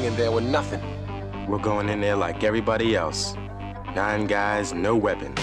going in there with nothing. We're going in there like everybody else. 9 guys, no weapons.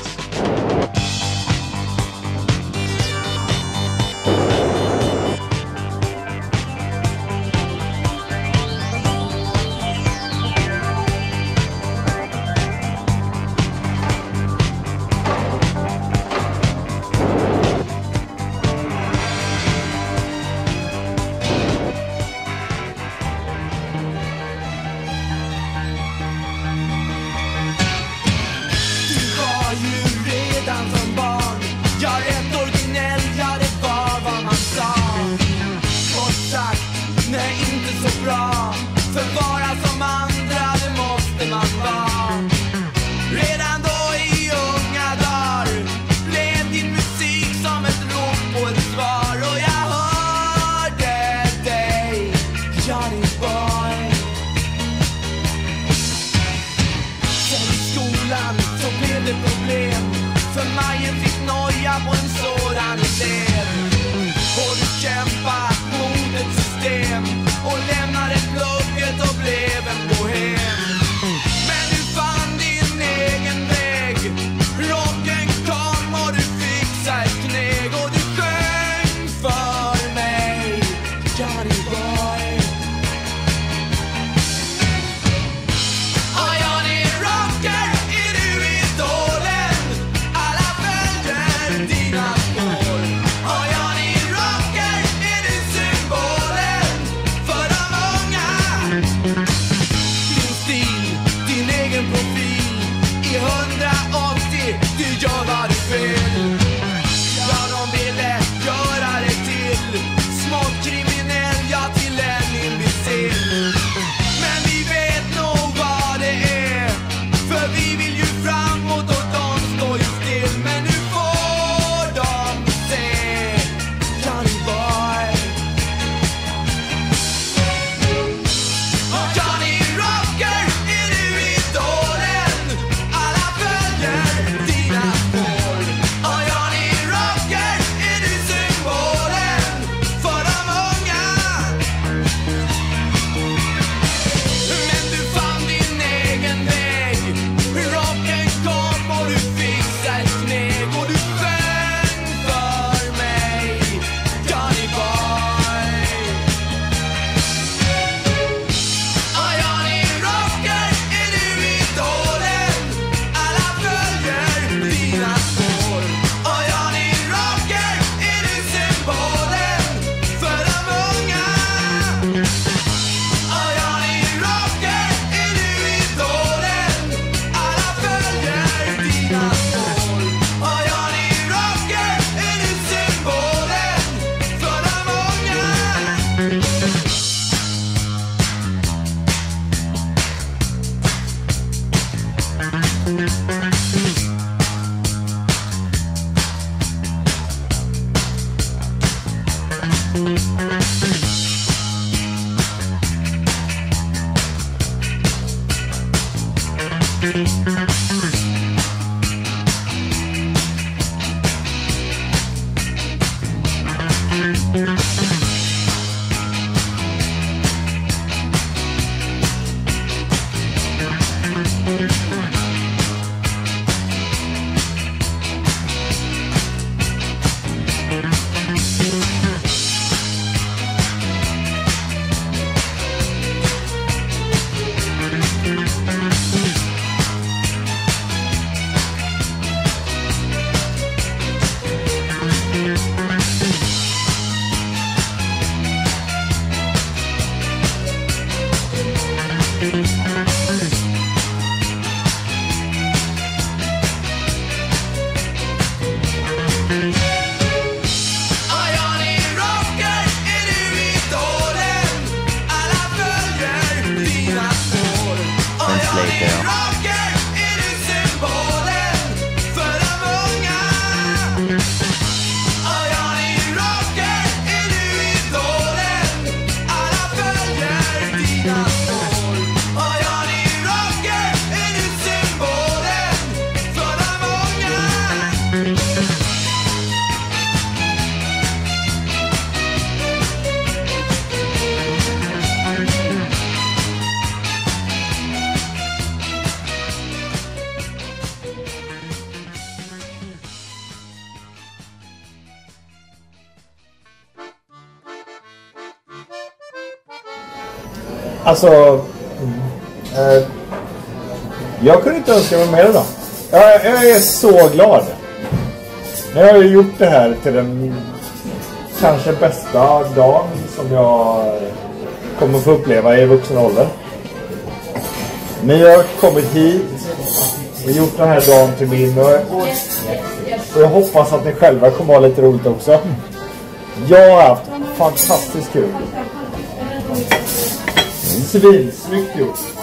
Dina spår. Ja, ni rockar. Alltså... jag kunde inte önska mig mer idag. Jag är så glad. Nu har jag gjort det här till den kanske bästa dagen som jag kommer få uppleva i vuxen ålder. Ni har kommit hit och gjort den här dagen till min, och jag hoppas att ni själva kommer ha lite roligt också. Jag har haft fantastiskt kul. Svinsnyggt gjort.